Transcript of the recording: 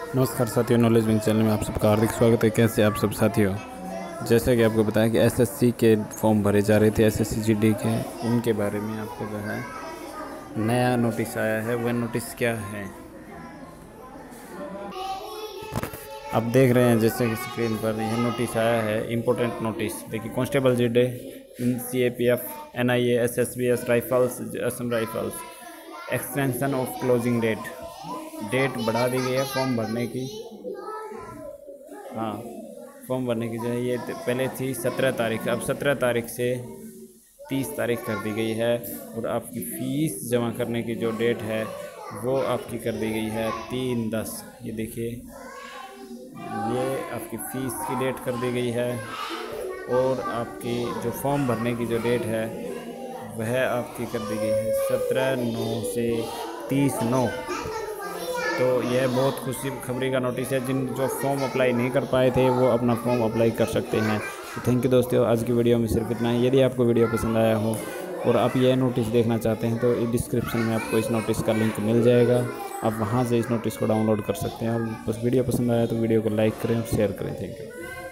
नमस्कार साथियों, knowledge wing channel में आप सबका हार्दिक स्वागत है। कैसे आप सब साथियों? जैसा कि आपको बताया कि एसएससी के फॉर्म भरे जा रहे थे, एसएससी जीडी के, उनके बारे में आपको जो है नया नोटिस आया है। वह नोटिस क्या है आप देख रहे हैं। जैसे कि स्क्रीन पर यह नोटिस आया है, इम्पोर्टेंट नोटिस। देखिए, constable GD, CAPF, NIA, SSBS rifles, Assam rifles, extension of closing date बढ़ा दी गई है फॉर्म भरने की। हाँ, फॉर्म भरने की जो है ये पहले थी 17 तारीख, अब 17 तारीख से 30 तारीख कर दी गई है। और आपकी फ़ीस जमा करने की जो डेट है वो आपकी कर दी गई है 3/10। ये देखिए, ये आपकी फ़ीस की डेट कर दी गई है। और आपकी जो फॉर्म भरने की जो डेट है वह आपकी कर दी गई है 17/9 से 30/9। तो यह बहुत खुशी खबरी का नोटिस है। जिन जो फॉर्म अप्लाई नहीं कर पाए थे वो अपना फॉर्म अप्लाई कर सकते हैं। तो थैंक यू दोस्तों, आज की वीडियो में सिर्फ इतना ही। यदि आपको वीडियो पसंद आया हो और आप यह नोटिस देखना चाहते हैं तो डिस्क्रिप्शन में आपको इस नोटिस का लिंक मिल जाएगा। आप वहां से इस नोटिस को डाउनलोड कर सकते हैं। और बस वीडियो पसंद आया तो वीडियो को लाइक करें और शेयर करें। Thank you.